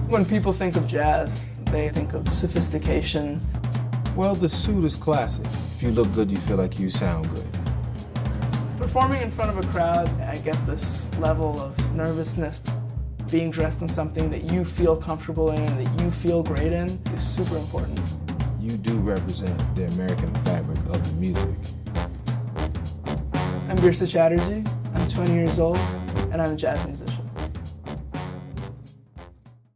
When people think of jazz, they think of sophistication. Well, the suit is classic. If you look good, you feel like you sound good. Performing in front of a crowd, I get this level of nervousness. Being dressed in something that you feel comfortable in and that you feel great in is super important. You do represent the American fabric of the music. I'm Birsa Chatterjee, I'm 20 years old, and I'm a jazz musician.